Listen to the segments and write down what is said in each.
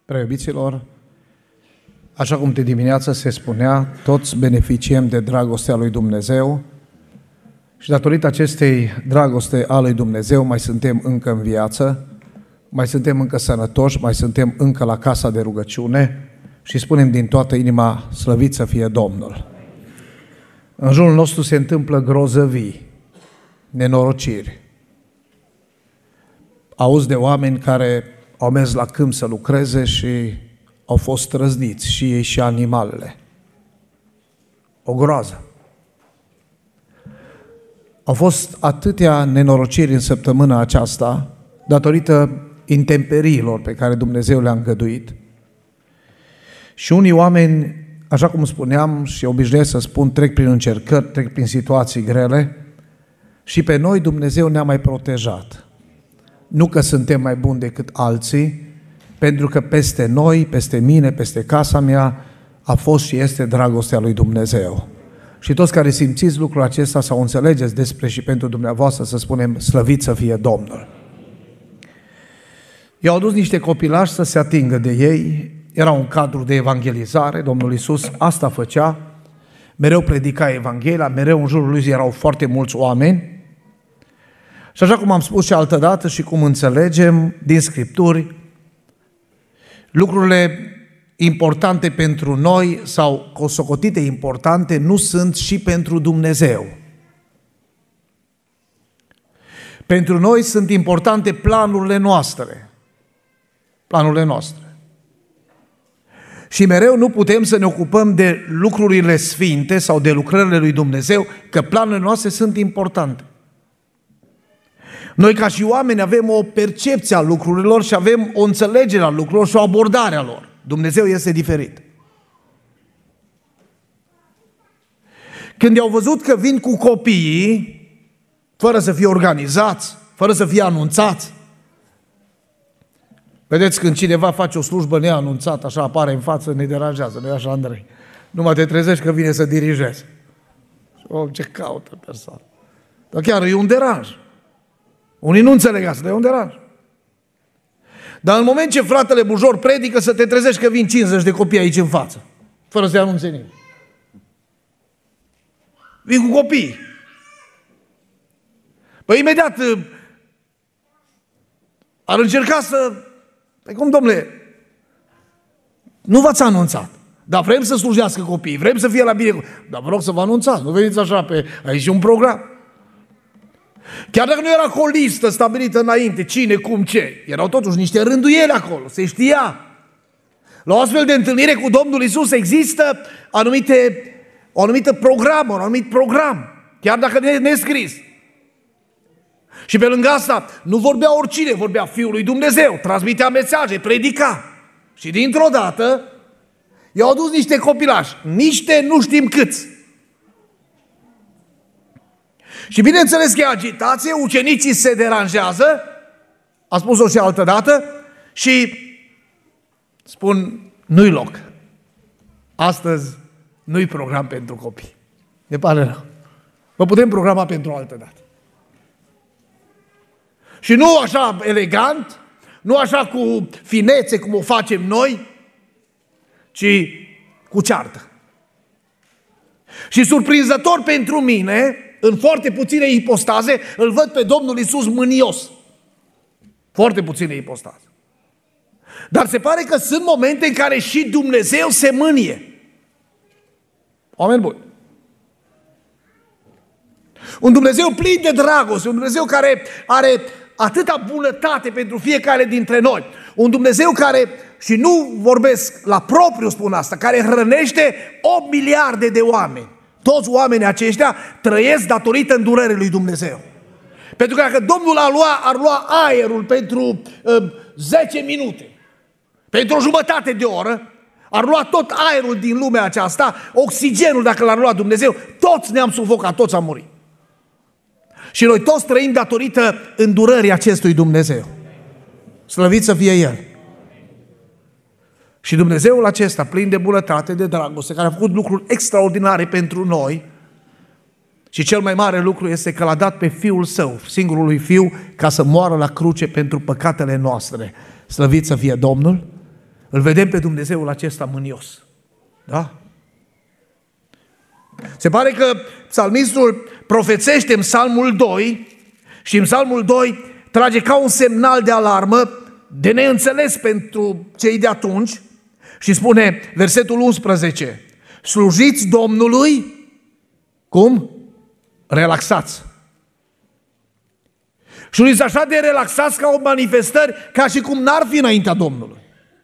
Preiubiților, așa cum de dimineață se spunea, toți beneficiem de dragostea lui Dumnezeu și datorită acestei dragoste a lui Dumnezeu mai suntem încă în viață, mai suntem încă sănătoși, mai suntem încă la casa de rugăciune și spunem din toată inima, slăvit să fie Domnul. În jurul nostru se întâmplă grozăvii, nenorociri. Auzi de oameni care au mers la câmp să lucreze și au fost trăzniți și ei și animalele. O groază. Au fost atâtea nenorociri în săptămâna aceasta datorită intemperiilor pe care Dumnezeu le-a îngăduit. Și unii oameni, așa cum spuneam și obișnuiesc să spun, trec prin încercări, trec prin situații grele și pe noi Dumnezeu ne-a mai protejat. Nu că suntem mai buni decât alții, pentru că peste noi, peste mine, peste casa mea a fost și este dragostea lui Dumnezeu. Și toți care simțiți lucrul acesta sau înțelegeți despre și pentru dumneavoastră, să spunem, slăvit să fie Domnul. I-au adus niște copilași să se atingă de ei, era un cadru de evangelizare, Domnul Iisus asta făcea, mereu predica Evanghelia, mereu în jurul lui erau foarte mulți oameni. Și așa cum am spus și altădată și cum înțelegem din Scripturi, lucrurile importante pentru noi sau socotite importante nu sunt și pentru Dumnezeu. Pentru noi sunt importante planurile noastre. Planurile noastre. Și mereu nu putem să ne ocupăm de lucrurile sfinte sau de lucrările lui Dumnezeu, că planurile noastre sunt importante. Noi ca și oameni avem o percepție a lucrurilor și avem o înțelegere a lucrurilor și o abordare a lor. Dumnezeu este diferit. Când i-au văzut că vin cu copiii, fără să fie organizați, fără să fie anunțați, vedeți, când cineva face o slujbă neanunțată, așa apare în față, ne deranjează, nu-i așa, Andrei? Numai te trezești că vine să dirigezi. Ce caută persoană. Dar chiar e un deranj. Unii nu înțeleg asta, dar e un deranj. Dar în moment ce fratele Bujor predică, să te trezești că vin 50 de copii aici în față, fără să-i anunțe nimeni. Vin cu copii. Păi imediat ar încerca să... Păi cum, domnule, nu v-ați anunțat, dar vrem să slujească copiii, vrem să fie la bine. Dar vă rog să vă anunțați, nu veniți așa pe... Aici e un program. Chiar dacă nu era cu o listă stabilită înainte, cine, cum, ce, erau totuși niște rânduieli acolo, se știa. La o astfel de întâlnire cu Domnul Iisus există o anumită programă, un anumit program, chiar dacă ne scris. Și pe lângă asta, nu vorbea oricine, vorbea Fiul lui Dumnezeu, transmitea mesaje, predica. Și dintr-o dată, i-au adus niște copilași, niște nu știm câți. Și bineînțeles că e agitație, ucenicii se deranjează, a spus-o și altă dată, și spun, nu-i loc. Astăzi nu-i program pentru copii. Ne pare rău. Vă putem programa pentru o altă dată. Și nu așa elegant, nu așa cu finețe cum o facem noi, ci cu ceartă. Și surprinzător pentru mine, în foarte puține ipostaze, îl văd pe Domnul Iisus mânios. Foarte puține ipostaze. Dar se pare că sunt momente în care și Dumnezeu se mânie. Oameni buni. Un Dumnezeu plin de dragoste, un Dumnezeu care are atâta bunătate pentru fiecare dintre noi. Un Dumnezeu care, și nu vorbesc la propriu spun asta, care hrănește 8 miliarde de oameni. Toți oamenii aceștia trăiesc datorită îndurării lui Dumnezeu. Pentru că dacă Domnul ar lua aerul pentru 10 minute, pentru o jumătate de oră, ar lua tot aerul din lumea aceasta, oxigenul dacă l-ar lua Dumnezeu, toți ne-am sufocat, toți am murit. Și noi toți trăim datorită îndurării acestui Dumnezeu. Slăvit să fie El. Și Dumnezeul acesta, plin de bunătate, de dragoste, care a făcut lucruri extraordinare pentru noi, și cel mai mare lucru este că l-a dat pe Fiul Său, singurul lui Fiu, ca să moară la cruce pentru păcatele noastre. Slăvit să fie Domnul! Îl vedem pe Dumnezeul acesta mânios. Da? Se pare că psalmistul profețește în Psalmul 2 și în Psalmul 2 trage ca un semnal de alarmă de neînțeles pentru cei de atunci și spune, versetul 11, slujiți Domnului, cum? Relaxați. Și unii sunt așa de relaxați ca o manifestări, ca și cum n-ar fi înaintea Domnului.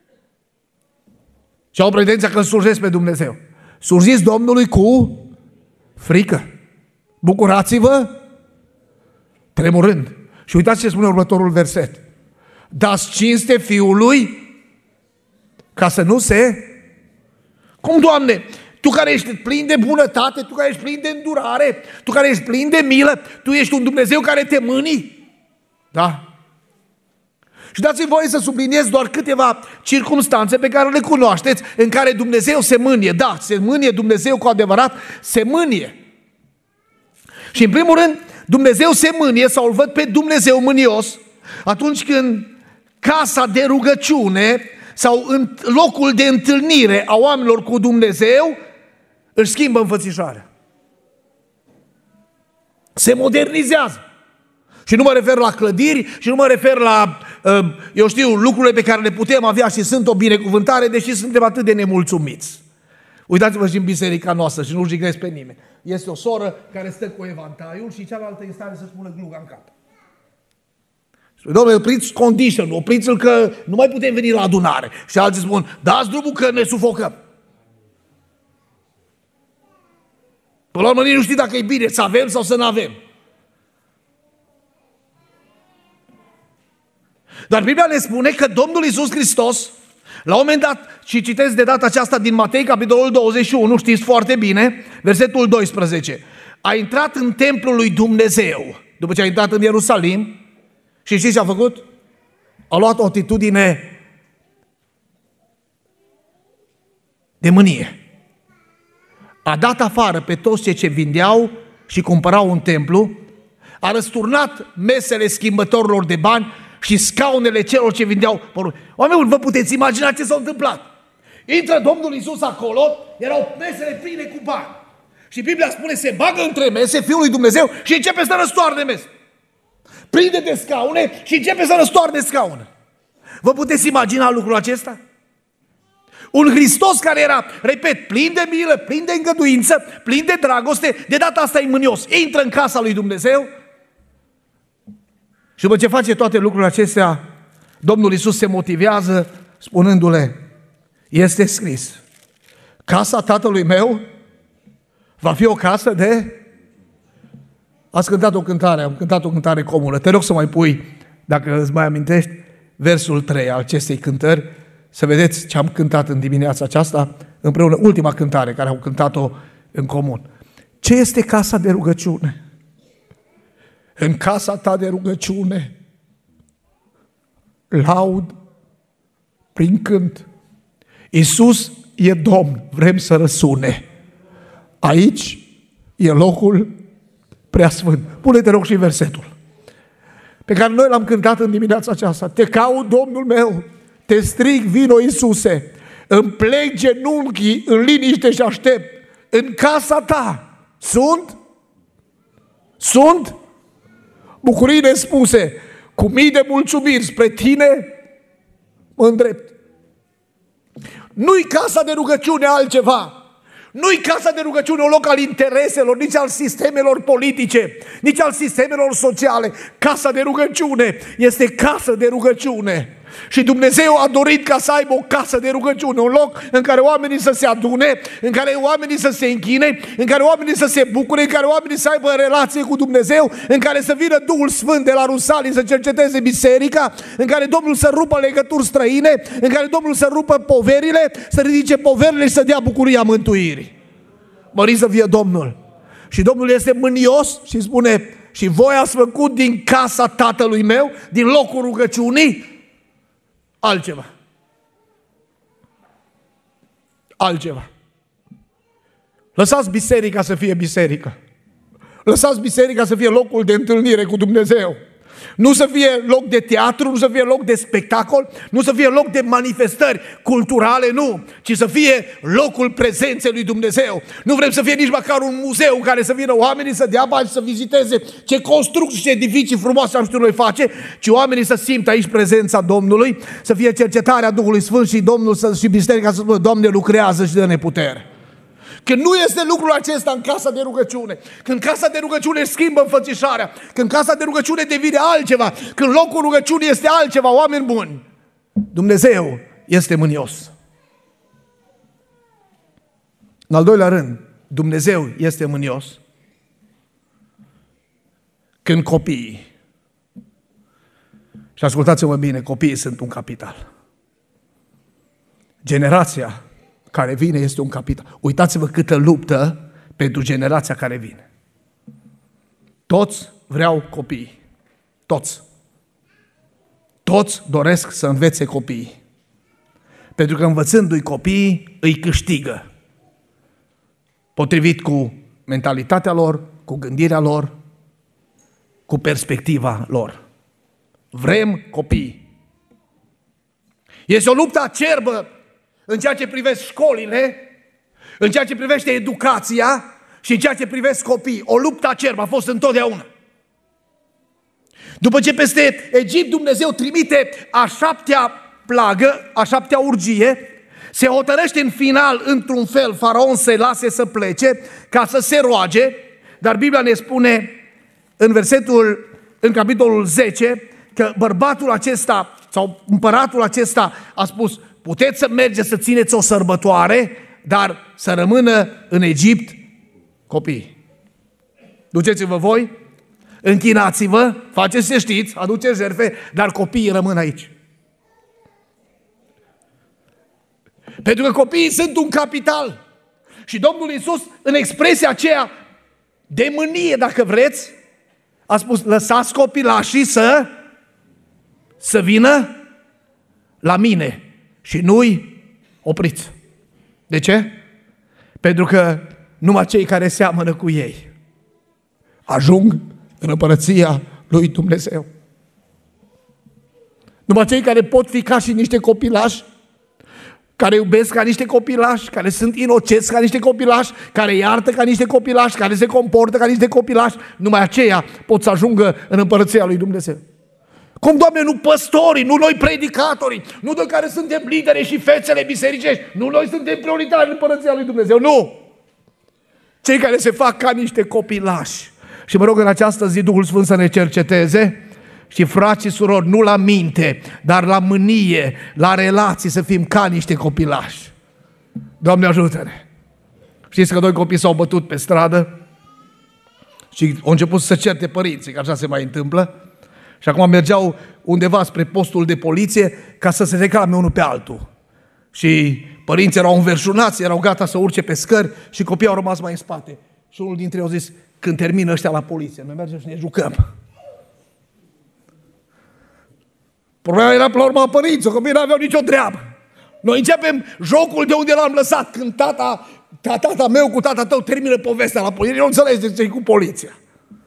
Și au pretenția că slujesc pe Dumnezeu. Slujiți Domnului cu frică. Bucurați-vă tremurând. Și uitați ce spune următorul verset. Dați cinste Fiului ca să nu se... Cum, Doamne? Tu care ești plin de bunătate, Tu care ești plin de îndurare, Tu care ești plin de milă, Tu ești un Dumnezeu care te mâni? Da? Și dați-mi voie să subliniez doar câteva circumstanțe pe care le cunoașteți în care Dumnezeu se mânie. Da, se mânie Dumnezeu cu adevărat, se mânie. Și în primul rând, Dumnezeu se mânie sau îl văd pe Dumnezeu mânios atunci când casa de rugăciune sau în locul de întâlnire a oamenilor cu Dumnezeu își schimbă înfățișarea. Se modernizează. Și nu mă refer la clădiri și nu mă refer la, eu știu, lucrurile pe care le putem avea și sunt o binecuvântare, deși suntem atât de nemulțumiți. Uitați-vă și în biserica noastră și nu jignesc pe nimeni. Este o soră care stă cu evantaiul și cealaltă în stare să-și pună gluga în cap. Dom'le, opriți condition, opriți-l că nu mai putem veni la adunare. Și alții spun, dați drumul că ne sufocăm. Până la urmă nici nu știi dacă e bine să avem sau să nu avem. Dar Biblia ne spune că Domnul Iisus Hristos, la un moment dat, și citesc de data aceasta din Matei, capitolul 21, știți foarte bine, versetul 12, a intrat în templul lui Dumnezeu, după ce a intrat în Ierusalim, și știți ce a făcut? A luat o atitudine de mânie. A dat afară pe toți cei ce vindeau și cumpărau un templu, a răsturnat mesele schimbătorilor de bani și scaunele celor ce vindeau porumbi. Oameni, vă puteți imagina ce s-a întâmplat. Intră Domnul Iisus acolo, erau mesele pline cu bani. Și Biblia spune, se bagă între mese Fiul lui Dumnezeu și începe să răstoarne mese. Prinde de scaune și începe să răstoarne scaune. Vă puteți imagina lucrul acesta? Un Hristos care era, repet, plin de milă, plin de îngăduință, plin de dragoste, de data asta e mânios. Intră în casa lui Dumnezeu și după ce face toate lucrurile acestea, Domnul Iisus se motivează spunându-le, este scris, casa Tatălui meu va fi o casă de... Ați cântat o cântare, am cântat o cântare comună. Te rog să mai pui, dacă îți mai amintești, versul 3 al acestei cântări, să vedeți ce am cântat în dimineața aceasta, împreună, ultima cântare care am cântat-o în comun. Ce este casa de rugăciune? În casa ta de rugăciune laud prin cânt. Iisus e Domn, vrem să răsune. Aici e locul preasfânt. Pune-te rog și versetul pe care noi l-am cântat în dimineața aceasta. Te caut, Domnul meu, te strig, vino Iisuse, îmi plec genunchii în liniște și aștept. În casa ta sunt bucurii nespuse, cu mii de mulțumiri spre tine mă îndrept. Nu-i casa de rugăciune altceva. Nu-i casa de rugăciune un loc al intereselor, nici al sistemelor politice, nici al sistemelor sociale. Casa de rugăciune este casă de rugăciune. Și Dumnezeu a dorit ca să aibă o casă de rugăciune, un loc în care oamenii să se adune, în care oamenii să se închine, în care oamenii să se bucure, în care oamenii să aibă relație cu Dumnezeu, în care să vină Duhul Sfânt de la Rusalii să cerceteze biserica, în care Domnul să rupă legături străine, în care Domnul să rupă poverile, să ridice poverile și să dea bucuria mântuirii. Mărit să fie Domnul. Și Domnul este mânios și spune, și voi ați făcut din casa Tatălui meu, din locul rugăciunii, altceva. Altceva. Lăsați biserica să fie biserică. Lăsați biserica să fie locul de întâlnire cu Dumnezeu. Nu să fie loc de teatru, nu să fie loc de spectacol, nu să fie loc de manifestări culturale, nu, ci să fie locul prezenței lui Dumnezeu. Nu vrem să fie nici măcar un muzeu în care să vină oamenii să dea bani și să viziteze ce construcții și edificii frumoase am știut noi face, ci oamenii să simtă aici prezența Domnului, să fie cercetarea Duhului Sfânt și Domnul și biserica să spună, Doamne, lucrează și dă-ne putere. Când nu este lucrul acesta în casa de rugăciune, când casa de rugăciune își schimbă înfățișarea, când casa de rugăciune devine altceva, când locul rugăciunii este altceva, oameni buni, Dumnezeu este mânios. În al doilea rând, Dumnezeu este mânios când copiii, și ascultați-mă bine, copiii sunt un capital. Generația care vine este un capital. Uitați-vă câtă luptă pentru generația care vine. Toți vreau copii. Toți. Toți doresc să învețe copiii. Pentru că învățându-i copiii, îi câștigă. Potrivit cu mentalitatea lor, cu gândirea lor, cu perspectiva lor. Vrem copii. Este o luptă acerbă în ceea ce privesc școlile, în ceea ce privește educația și în ceea ce privesc copiii. O luptă acerbă a fost întotdeauna. După ce peste Egipt Dumnezeu trimite a 7-a plagă, a 7-a urgie, se hotărăște în final, într-un fel, faraon să-i lase să plece ca să se roage, dar Biblia ne spune în capitolul 10 că bărbatul acesta sau împăratul acesta a spus: puteți să mergeți să țineți o sărbătoare, dar să rămână în Egipt copii. Duceți-vă voi, închinați-vă, faceți ce știți, aduceți jertfe, dar copiii rămân aici. Pentru că copiii sunt un capital. Și Domnul Iisus, în expresia aceea de mânie, dacă vreți, a spus: lăsați copilașii să vină la mine și nu-i opriți. De ce? Pentru că numai cei care seamănă cu ei ajung în împărăția lui Dumnezeu. Numai cei care pot fi ca și niște copilași, care iubesc ca niște copilași, care sunt inocenți ca niște copilași, care iartă ca niște copilași, care se comportă ca niște copilași, numai aceia pot să ajungă în împărăția lui Dumnezeu. Cum, Doamne, nu păstorii, nu noi predicatorii, nu noi care suntem lideri și fețele bisericești, nu noi suntem prioritari în împărăția lui Dumnezeu, nu! Cei care se fac ca niște copilași. Și mă rog în această zi Duhul Sfânt să ne cerceteze și frați și surori, nu la minte, dar la mânie, la relații, să fim ca niște copilași. Doamne, ajută-ne! Știți că doi copii s-au bătut pe stradă și au început să se certe părinții, că așa se mai întâmplă. Și acum mergeau undeva spre postul de poliție ca să se reclame unul pe altul. Și părinții erau înverșunați, erau gata să urce pe scări și copiii au rămas mai în spate. Și unul dintre ei a zis: când termină ăștia la poliție, noi mergem și ne jucăm. Problema era pe la urma părinților, copiii nu aveau nicio treabă. Noi începem jocul de unde l-am lăsat. Când tata meu cu tata tău termină povestea la poliție, nu înțelegi de ce e cu poliția.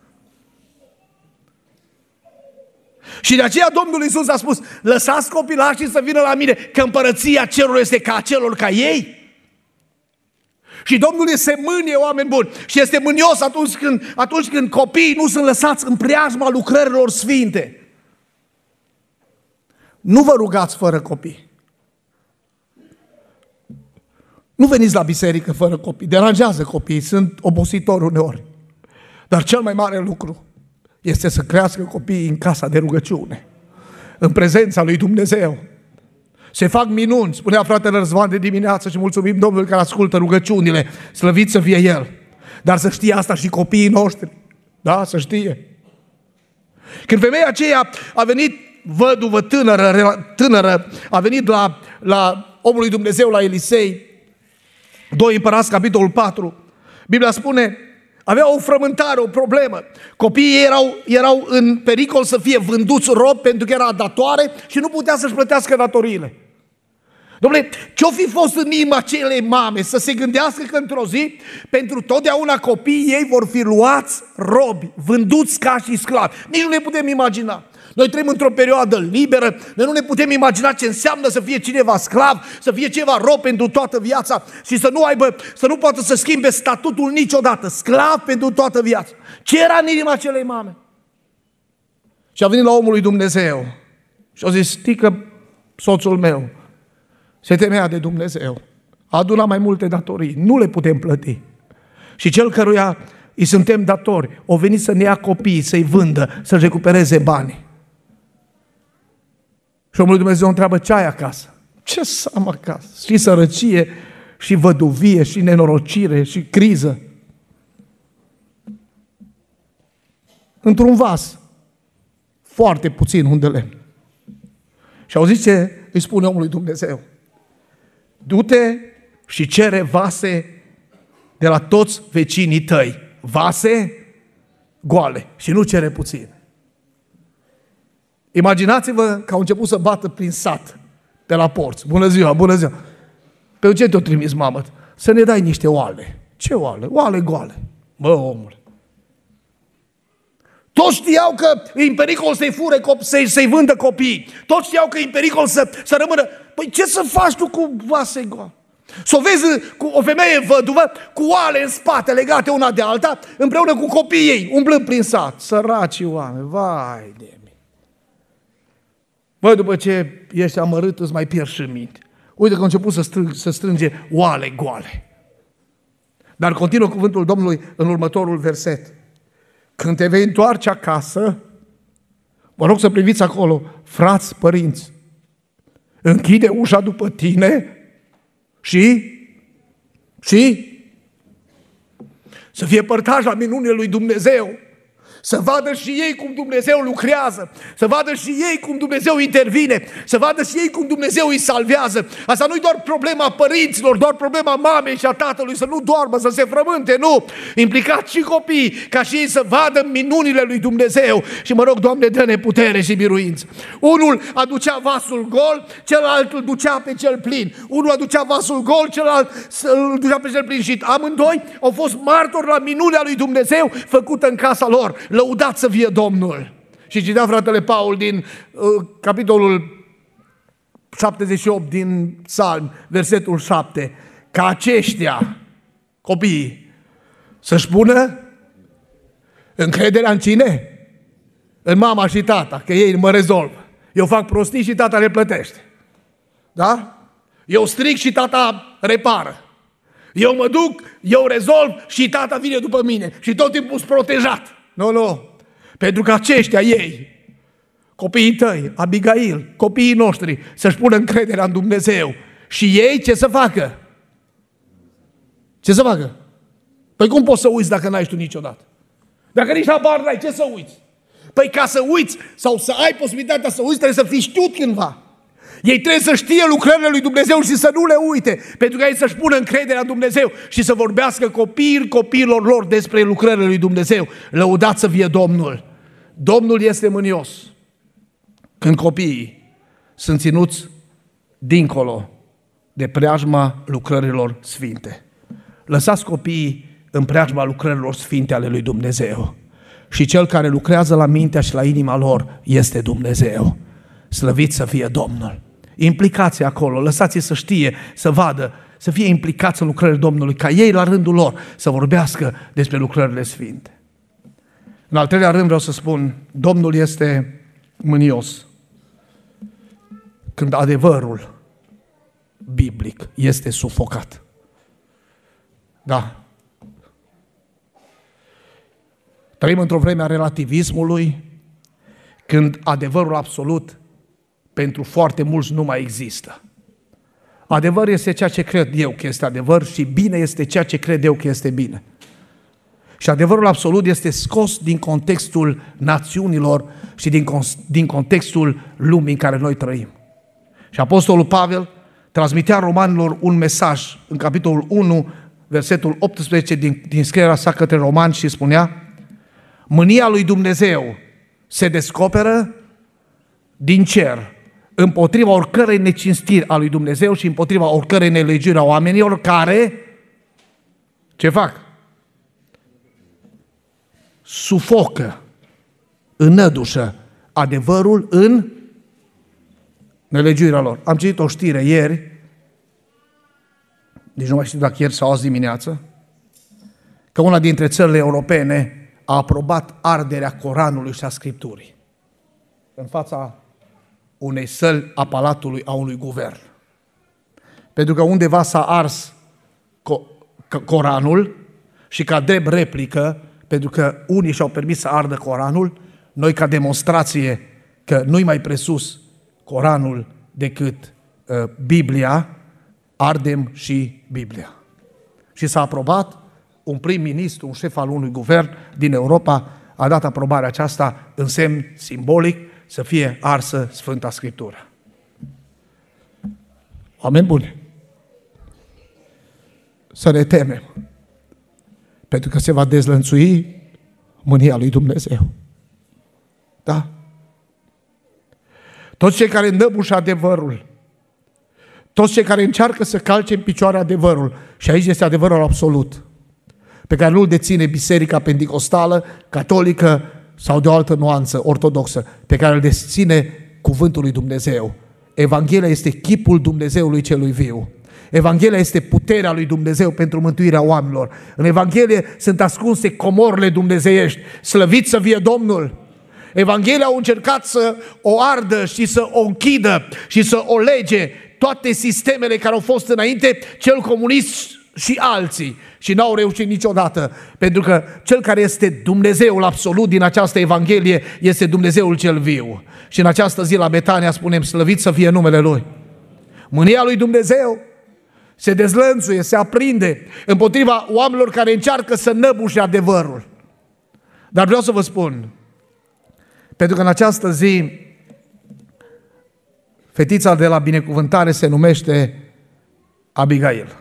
Și de aceea Domnul Iisus a spus: lăsați copilașii să vină la mine, că împărăția cerurilor este ca a celor ca ei. Și Domnul este mânie, oameni buni, și este mânios atunci când copiii nu sunt lăsați în preajma lucrărilor sfinte. Nu vă rugați fără copii. Nu veniți la biserică fără copii. Deranjează copiii, sunt obositori uneori. Dar cel mai mare lucru este să crească copiii în casa de rugăciune, în prezența lui Dumnezeu. Se fac minuni, spunea fratele Răzvan de dimineață, și mulțumim Domnului care ascultă rugăciunile, slăvit să fie El. Dar să știe asta și copiii noștri. Da, să știe. Când femeia aceea a venit, văduvă tânără, a venit la omul lui Dumnezeu, la Elisei, 2 Împărați, capitolul 4, Biblia spune: avea o frământare, o problemă. Copiii erau în pericol să fie vânduți rob pentru că era datoare și nu putea să-și plătească datoriile. Dom'le, ce-o fi fost în inima acelei mame să se gândească că într-o zi, pentru totdeauna copiii ei vor fi luați robi, vânduți ca și sclavi. Nici nu ne putem imagina. Noi trăim într-o perioadă liberă, noi nu ne putem imagina ce înseamnă să fie cineva sclav, să fie ceva rob pentru toată viața și să nu poată să schimbe statutul niciodată, sclav pentru toată viața. Ce era în inima acelei mame? Și a venit la omul lui Dumnezeu și a zis, știi că soțul meu se temea de Dumnezeu, a adunat mai multe datorii, nu le putem plăti. Și cel căruia îi suntem datori, o venit să ne ia copiii, să-i vândă, să-și recupereze banii. Și omul lui Dumnezeu întreabă, ce ai acasă? Ce să am acasă? Și sărăcie, și văduvie, și nenorocire, și criză. Într-un vas, foarte puțin un de lemn. Și auziți ce îi spune omului Dumnezeu? Du-te și cere vase de la toți vecinii tăi. Vase goale și nu cere puțin. Imaginați-vă că au început să bată prin sat, pe la porți. Bună ziua, bună ziua. Pe ce te-o trimis, mamă? Să ne dai niște oale. Ce oale? Oale goale. Bă, omule. Toți știau că e în pericol să-i fure, să-i vândă copiii. Toți știau că e în pericol să rămână. Păi ce să faci tu cu vase goale? Să o vezi cu o femeie văduvă cu oale în spate legate una de alta, împreună cu copiii ei, umblând prin sat. Săraci oameni, vai de mine. Băi, după ce ești amărât, îți mai pierzi și minte. Uite că a început să strânge oale goale. Dar continuă cuvântul Domnului în următorul verset. Când te vei întoarce acasă, vă rog să priviți acolo, frați, părinți, închide ușa după tine și să fie părtași la minunile lui Dumnezeu. Să vadă și ei cum Dumnezeu lucrează, să vadă și ei cum Dumnezeu intervine, să vadă și ei cum Dumnezeu îi salvează. Asta nu-i doar problema părinților, doar problema mamei și a tatălui, să nu doarmă, să se frământe, nu. Implicați și copiii, ca și ei să vadă minunile lui Dumnezeu. Și mă rog, Doamne, dă-ne putere și biruință. Unul aducea vasul gol, celălalt îl ducea pe cel plin. Unul aducea vasul gol, celălalt îl ducea pe cel plin. Și amândoi au fost martori la minunea lui Dumnezeu făcută în casa lor. Lăudat să fie Domnul. Și citea fratele Paul din capitolul 78 din Psalm, versetul 7, ca aceștia, copiii, să-și pună încrederea în cine? În mama și tata, că ei mă rezolvă. Eu fac prostii și tata le plătește. Da? Eu stric și tata repară. Eu mă duc, eu rezolv și tata vine după mine. Și tot timpul sunt protejat. Nu. Pentru că aceștia ei, copiii tăi, Abigail, copiii noștri, să-și pună încrederea în Dumnezeu. Și ei ce să facă? Ce să facă? Păi cum poți să uiți dacă n-ai tu niciodată? Dacă nici habar n-ai, ce să uiți? Păi ca să uiți sau să ai posibilitatea să uiți, trebuie să fii știut cândva. Ei trebuie să știe lucrările lui Dumnezeu și să nu le uite, pentru că ei să-și pună încrederea în Dumnezeu și să vorbească copiilor lor despre lucrările lui Dumnezeu. Lăudați să fie Domnul. Domnul este mânios când copiii sunt ținuți dincolo de preajma lucrărilor sfinte. Lăsați copiii în preajma lucrărilor sfinte ale lui Dumnezeu. Și cel care lucrează la mintea și la inima lor este Dumnezeu. Slăvit să fie Domnul. Implicați acolo, lăsați-i să știe, să vadă, să fie implicați în lucrările Domnului, ca ei la rândul lor să vorbească despre lucrările sfinte. În al treilea rând vreau să spun, Domnul este mânios când adevărul biblic este sufocat. Da. Trăim într-o vreme a relativismului, când adevărul absolut pentru foarte mulți nu mai există. Adevăr este ceea ce cred eu că este adevăr și bine este ceea ce cred eu că este bine. Și adevărul absolut este scos din contextul națiunilor și din contextul lumii în care noi trăim. Și Apostolul Pavel transmitea romanilor un mesaj în capitolul 1, versetul 18 din scrierea sa către romani și spunea: mânia lui Dumnezeu se descoperă din cer împotriva oricărei necinstiri a lui Dumnezeu și împotriva oricărei nelegiuri a oamenilor care, ce fac? Sufocă, înădușă adevărul în nelegiuirea lor. Am citit o știre ieri, deci nu mai știu dacă ieri sau azi dimineață, că una dintre țările europene a aprobat arderea Coranului și a Scripturii în fața unei săli a palatului a unui guvern. Pentru că undeva s-a ars Coranul și ca drept replică, pentru că unii și-au permis să ardă Coranul, noi ca demonstrație că nu-i mai presus Coranul decât Biblia, ardem și Biblia. Și s-a aprobat, un prim-ministru, un șef al unui guvern din Europa a dat aprobarea aceasta în semn simbolic să fie arsă Sfânta Scriptură. Oameni buni, să ne temem, pentru că se va dezlănțui mânia lui Dumnezeu. Da? Toți cei care înnăbușă adevărul, toți cei care încearcă să calce în picioare adevărul, și aici este adevărul absolut, pe care nu-l deține Biserica Pentecostală, Catolică sau de o altă nuanță ortodoxă, pe care îl deține cuvântul lui Dumnezeu. Evanghelia este chipul Dumnezeului celui viu. Evanghelia este puterea lui Dumnezeu pentru mântuirea oamenilor. În Evanghelie sunt ascunse comorile dumnezeiești. Slăvit să fie Domnul! Evanghelia au încercat să o ardă și să o închidă și să o lege toate sistemele care au fost înainte, cel comunist și alții, și n-au reușit niciodată, pentru că cel care este Dumnezeul absolut din această Evanghelie este Dumnezeul cel viu. Și în această zi la Betania spunem, slăvit să fie numele Lui. Mânia lui Dumnezeu se dezlănțuie, se aprinde împotriva oamenilor care încearcă să năbușe adevărul. Dar vreau să vă spun, pentru că în această zi fetița de la binecuvântare se numește Abigail.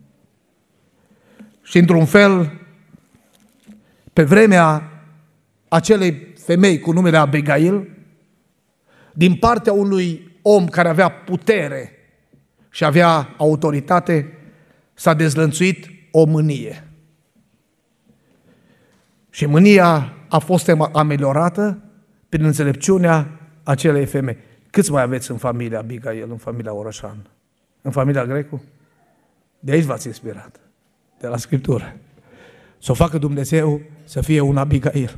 Și într-un fel, pe vremea acelei femei cu numele Abigail, din partea unui om care avea putere și avea autoritate, s-a dezlănțuit o mânie. Și mânia a fost ameliorată prin înțelepciunea acelei femei. Câți mai aveți în familia Abigail, în familia Orășan, în familia Grecu? De aici v-ați inspirat, de la Scriptură. Să o facă Dumnezeu să fie un Abigail.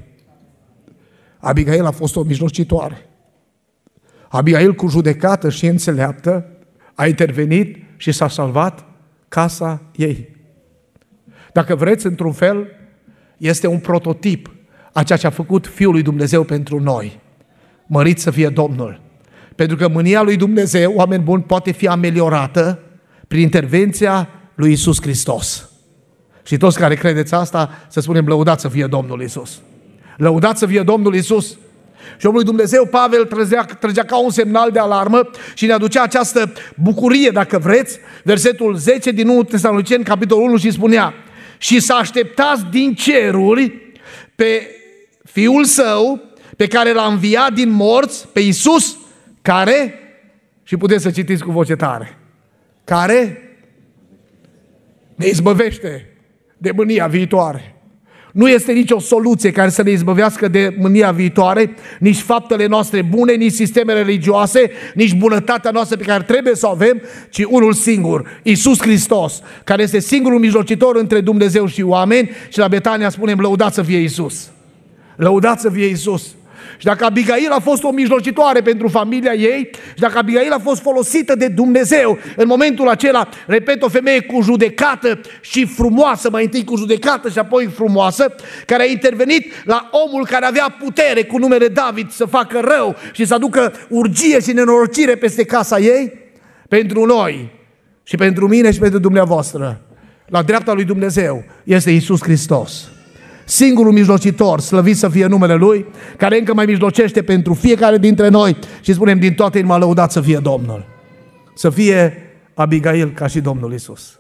Abigail a fost o mijlocitoare. Abigail, cu judecată și înțeleaptă, a intervenit și s-a salvat casa ei. Dacă vreți, într-un fel, este un prototip a ceea ce a făcut Fiul lui Dumnezeu pentru noi. Mărit să fie Domnul! Pentru că mânia lui Dumnezeu, oameni buni, poate fi ameliorată prin intervenția lui Iisus Hristos. Și toți care credeți asta, să spunem, lăudați să fie Domnul Iisus. Lăudați să fie Domnul Iisus. Și omul lui Dumnezeu, Pavel, trăgea ca un semnal de alarmă și ne aducea această bucurie, dacă vreți, versetul 10 din 1 Tesaloniceni, capitolul 1, și spunea: și să așteptați din ceruri pe Fiul Său, pe care l-a înviat din morți, pe Iisus, care, și puteți să citiți cu voce tare, care ne izbăvește de mânia viitoare. Nu este nicio soluție care să ne izbăvească de mânia viitoare, nici faptele noastre bune, nici sistemele religioase, nici bunătatea noastră pe care trebuie să o avem, ci unul singur, Iisus Hristos, care este singurul mijlocitor între Dumnezeu și oameni. Și la Betania spunem, lăudați să fie Iisus. Lăudați să fie Iisus. Și dacă Abigail a fost o mijlocitoare pentru familia ei, și dacă Abigail a fost folosită de Dumnezeu în momentul acela, repet, o femeie cu judecată și frumoasă, mai întâi cu judecată și apoi frumoasă, care a intervenit la omul care avea putere cu numele David să facă rău și să aducă urgie și nenorocire peste casa ei, pentru noi și pentru mine și pentru dumneavoastră, la dreapta lui Dumnezeu este Iisus Hristos. Singurul mijlocitor, slăvit să fie numele Lui, care încă mai mijlocește pentru fiecare dintre noi și spunem din toată inima, lăudat să fie Domnul. Să fie Abigail ca și Domnul Iisus.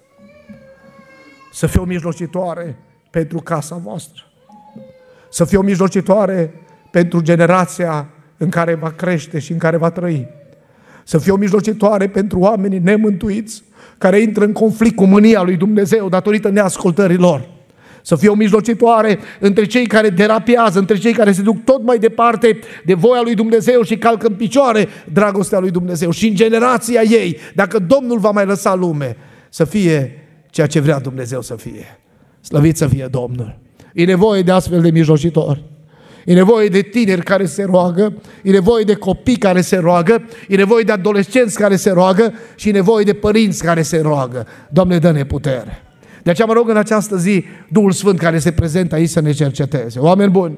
Să fie o mijlocitoare pentru casa voastră. Să fie o mijlocitoare pentru generația în care va crește și în care va trăi. Să fie o mijlocitoare pentru oamenii nemântuiți, care intră în conflict cu mânia lui Dumnezeu datorită neascultării lor. Să fie o mijlocitoare între cei care derapează, între cei care se duc tot mai departe de voia lui Dumnezeu și calcă în picioare dragostea lui Dumnezeu. Și în generația ei, dacă Domnul va mai lăsa lume, să fie ceea ce vrea Dumnezeu să fie. Slăvit să fie Domnul! E nevoie de astfel de mijlocitori. E nevoie de tineri care se roagă, e nevoie de copii care se roagă, e nevoie de adolescenți care se roagă și e nevoie de părinți care se roagă. Doamne, dă-ne putere! De aceea mă rog în această zi Duhul Sfânt care se prezintă aici să ne cerceteze. Oameni buni,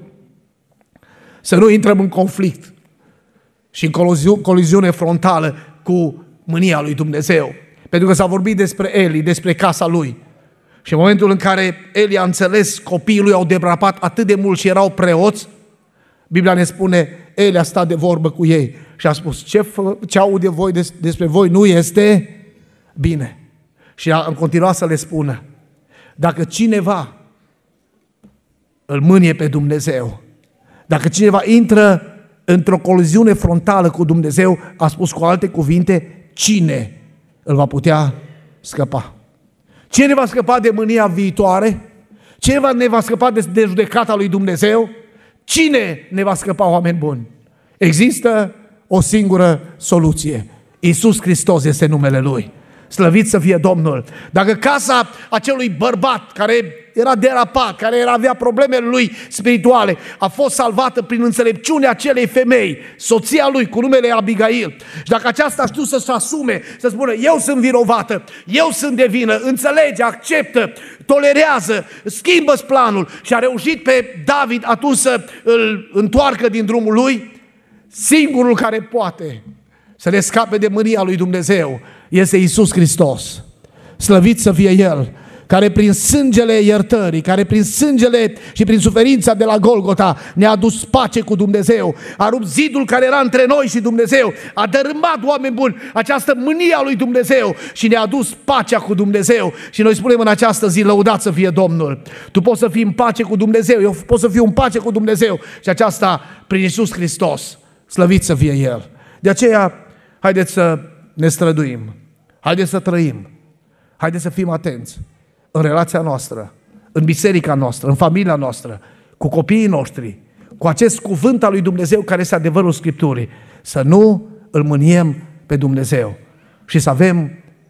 să nu intrăm în conflict și în coliziune frontală cu mânia lui Dumnezeu. Pentru că s-a vorbit despre Eli, despre casa lui. Și în momentul în care Eli a înțeles, copiii lui au debrapat atât de mult și erau preoți, Biblia ne spune, Eli a stat de vorbă cu ei și a spus, ce aud de voi despre voi nu este bine. Și a continuat să le spună, dacă cineva îl mânie pe Dumnezeu, dacă cineva intră într-o coliziune frontală cu Dumnezeu, a spus cu alte cuvinte, cine îl va putea scăpa? Cine va scăpa de mânia viitoare? Cine ne va scăpa de judecata lui Dumnezeu? Cine ne va scăpa, oameni buni? Există o singură soluție. Iisus Hristos este numele Lui. Slăvit să fie Domnul! Dacă casa acelui bărbat care era derapat, care avea problemele lui spirituale, a fost salvată prin înțelepciunea acelei femei, soția lui cu numele Abigail, și dacă aceasta a știut să-și asume, să spună, eu sunt vinovată, eu sunt de vină, înțelege, acceptă, tolerează, schimbă-ți planul și a reușit pe David atunci să îl întoarcă din drumul lui, singurul care poate să le scape de mânia lui Dumnezeu este Iisus Hristos. Slăvit să fie El, care prin sângele iertării, care prin sângele și prin suferința de la Golgota ne-a adus pace cu Dumnezeu, a rupt zidul care era între noi și Dumnezeu, a dărâmat, oameni buni, această mânie a lui Dumnezeu și ne-a adus pacea cu Dumnezeu. Și noi spunem în această zi, lăudat să fie Domnul. Tu poți să fii în pace cu Dumnezeu, eu pot să fiu în pace cu Dumnezeu și aceasta prin Iisus Hristos. Slăvit să fie El. De aceea, haideți să ne străduim, haideți să trăim, haideți să fim atenți în relația noastră, în biserica noastră, în familia noastră, cu copiii noștri, cu acest cuvânt al lui Dumnezeu care este adevărul Scripturii, să nu îl mâniem pe Dumnezeu și să avem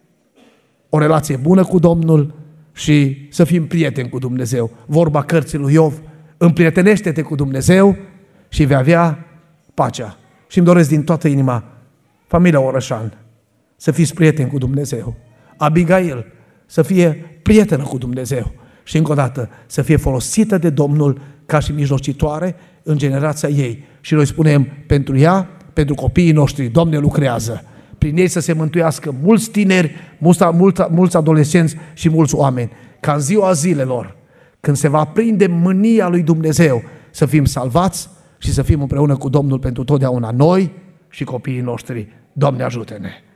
o relație bună cu Domnul și să fim prieteni cu Dumnezeu. Vorba cărții lui Iov, împrietenește-te cu Dumnezeu și vei avea pacea. Și îmi doresc din toată inima, familia Orășan, să fiți prieteni cu Dumnezeu. Abigail să fie prietenă cu Dumnezeu și încă o dată să fie folosită de Domnul ca și mijlocitoare în generația ei. Și noi spunem pentru ea, pentru copiii noștri, Doamne lucrează. Prin ei să se mântuiască mulți tineri, mulți adolescenți și mulți oameni. Ca în ziua zilelor, când se va aprinde mânia lui Dumnezeu, să fim salvați și să fim împreună cu Domnul pentru totdeauna, noi și copiii noștri. Doamne ajută-ne!